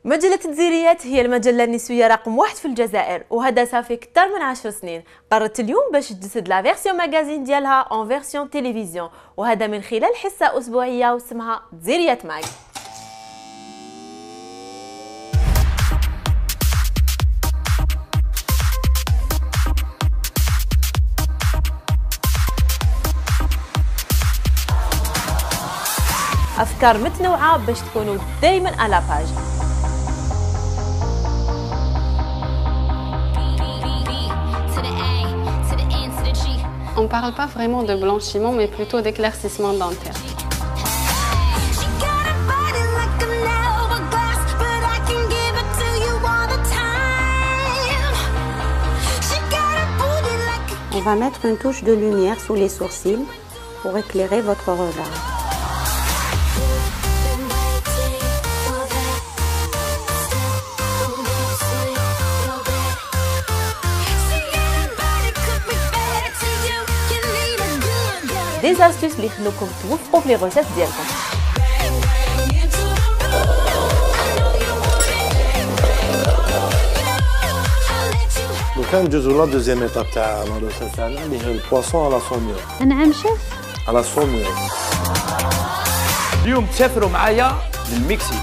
مجلة الدزيريات هي المجلة النسوية رقم 1 في الجزائر، وهذا صافي أكثر من 10 سنين. قررت اليوم باش تجسد لا فيرسيون ماغازين ديالها اون فيرسيون تيليفزيون، وهذا من خلال حصة أسبوعية واسمها دزيريات ماغ. أفكار متنوعة باش تكونوا دايما على باج. On ne parle pas vraiment de blanchiment, mais plutôt d'éclaircissement dentaire. On va mettre une touche de lumière sous les sourcils pour éclairer votre regard. Des astuces اللي يخلوكم توفقوا في لي غوسيت ديالكم. دوكا ندوزو لا دوزيام ايطاب تاع لا روسيت تاعنا اللي هي البواسون على صوميور. نعم شيف. على صوميور. اليوم تسافروا معايا للمكسيك.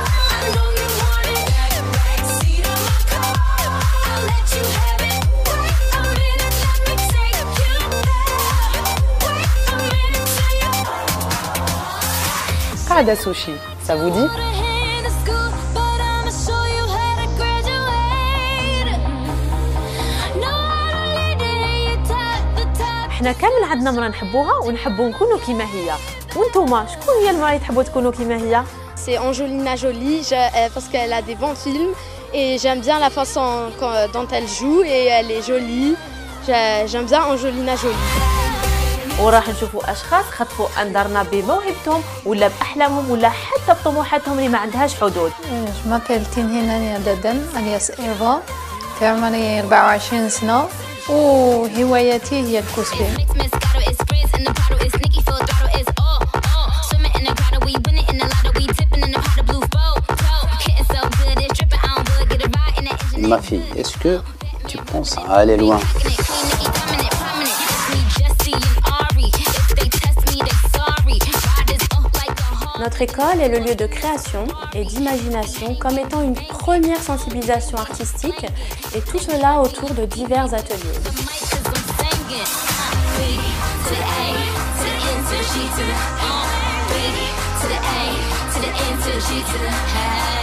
قاعدة سوشي، ça vous dit? احنا كامل عندنا مرة نحبوها ونحبوا نكونوا كيما هي. وانتوما شكون هي المرأة اللي تحبوا تكونوا كيما هي؟ C'est Angelina Jolie parce qu'elle a des bons films et j'aime bien la façon dont elle joue et elle est jolie. J'aime bien Angelina Jolie. وراح نشوفوا اشخاص خطفوا انظارنا بموهبتهم ولا باحلامهم ولا حتى بطموحاتهم اللي ما عندهاش حدود. Je m'appelle Tinhina Dadan alias Eva. في عمري 24 سنة وهوايتي هي الكوسبير. Ma fille, est-ce que tu penses à aller loin? Notre école est le lieu de création et d'imagination comme étant une première sensibilisation artistique et tout cela autour de divers ateliers. To the A, to the N, to the G, to the